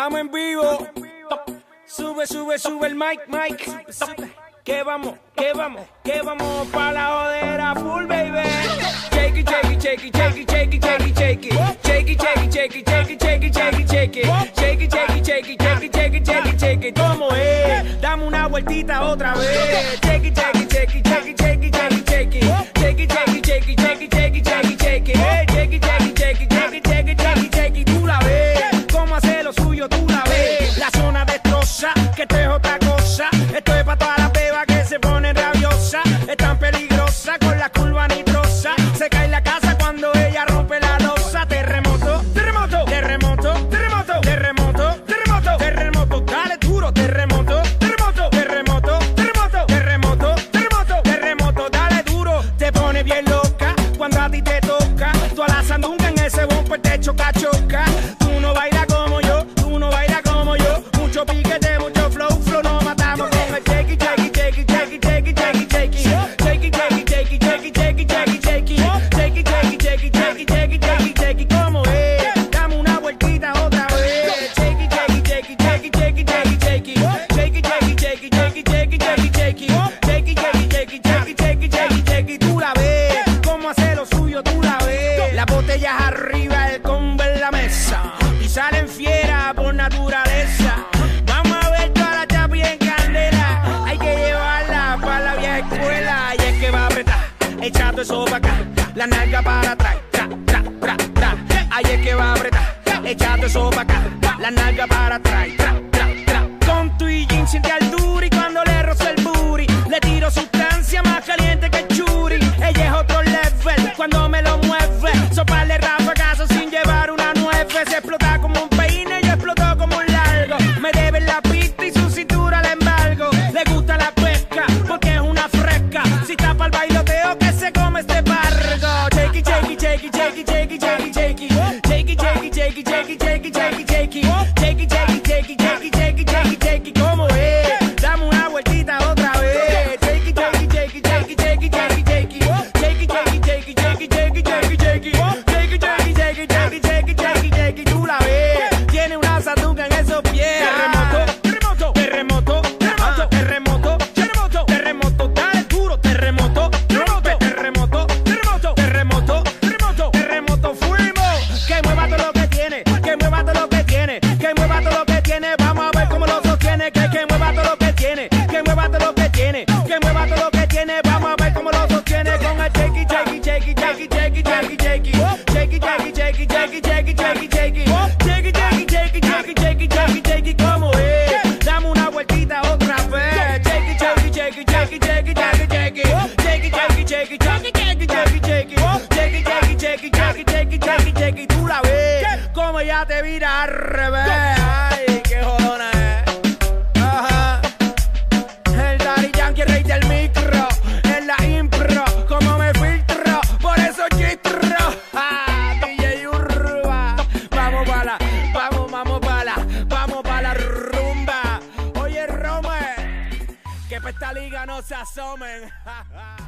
Estamos en vivo. Sube, sube, sube el mic. Que vamos pa' la jodera full, baby. Shake it, shake it, shake it, shake it, shake it, shake it, shake it. Shake it, shake it, shake it, shake it, shake it, shake it, shake it. Shake it, shake it, shake it, shake it, shake it, shake it, shake it. ¿Cómo es? Dame una vueltita otra vez. Shake it, shake it, shake it, shake it, shake it, shake it, shake it. Shake it, shake it, shake it, shake it, shake it, shake it, shake it. Shake it, shake it, shake it, shake it, shake it, shake it, shake it. Tú la ves. Cómo hace lo suyo, tú la ves. La zona destroza, que esto es otra cosa. Esto es pa' todas las bebas que se ponen rabiosas. Es tan peligrosa con la curva nitrosa. Se cae la casa cuando ella rompe la losa. Terremoto, terremoto, terremoto, terremoto, terremoto, terremoto, terremoto. Dale duro, terremoto, terremoto, terremoto, terremoto, terremoto, terremoto, terremoto. Dale duro, te pone bien loca cuando a ti te toca. Tú a la sandunga en ese bumper te choca, choca. Tú no bailas como yo, tú no bailas como yo. Mucho piquete, mucho flow, no matamos con el shake it, shake it, shake it, shake it, shake it, shake it, shake it. Shake it, shake it, shake it, shake it, shake it, shake it, shake it. Shake it, shake it, shake it, shake it, shake it, shake it, shake it. ¿Cómo es? Dame una vueltita otra vez. Shake it, shake it, shake it, shake it, shake it, shake it, shake it. Shake it, shake it, shake it, shake it, shake it, shake it, shake it. Shake it, shake it, shake it, shake it, shake it, shake it, shake it. Tú la ves. Cómo hace lo suyo, tú la ves. Las botellas arriba, el combo en la mesa. Y salen fieras por naturaleza. Vamos a ver toda la chapi en candela. Hay que llevarla para la vieja escuela. Y es que va a apretar, echando eso para acá. La nalga para atrás, tra, tra, tra, tra. Ahí es que va a apretar, echando eso para acá. La nalga para atrás, tra, tra, tra. Con tu y jean siente altura y cuando le rozo el booty le tiro sustancia más caliente que el churi. Ella es otro level cuando me lo mueve. Soparle rafagazo sin llevar una nueve. Se explota como un peine y explotó como un largo. Me debe la pista y su cintura le embargo. Le gusta la pesca porque es una fresca. Si tapa el bailoteo que se come este barco. Shake it, shake it, shake it, shake it, shake it, shake it, shake it. Shake it, shake it, shake it, shake it, shake it, shake it, shake it. Shake it, shake it, shake it, shake it, shake it, shake it, shake it. ¿Cómo es? Dame una vueltita otra vez. Shake it, shake it, shake it, shake it, shake it, shake it, shake it. Shake it, shake it, shake it, shake it, shake it, shake it, shake it. Shake it, shake it, shake it, shake it, shake it, shake it, shake it. Tú la ves. Tiene una sandunga en esos pies. Terremoto, terremoto, terremoto, terremoto, terremoto, terremoto. Dale duro, terremoto, rompe, terremoto, terremoto, terremoto, terremoto, terremoto. Fuimos. Que mueva todo lo que tiene, que mueva todo lo que tiene, que mueva todo lo que tiene. Vamos a ver cómo lo sostiene. Que mueva todo lo que tiene, que mueva todo lo que tiene, que mueva todo lo que tiene. Vamos a ver cómo lo sostiene con el shake it, shake it, shake it, shake it, shake it, shake it, shake it. Shake it, shake it, shake it, shake it, shake it, shake it, shake it. Shake it, shake it, shake it, shake it, shake it, shake it, shake it. ¿Cómo es? Dame una vueltita otra vez. Shake it, shake it, shake it, shake it, shake it, shake it, shake it. Shake it, shake it, shake it, shake it, shake it, shake it, shake it. Shake it, shake it, shake it, shake it, shake it, shake it, shake it. Tú la ves como ya te vira al revés. Ay, qué jodona es. Ajá. El Daddy Yankee, rey del micro. En la impro, como me filtro. Por eso chistro. DJ Urba. Vamos pa' la, vamos pa' la rumba. Oye, Rome, que pa' esta liga no se asomen.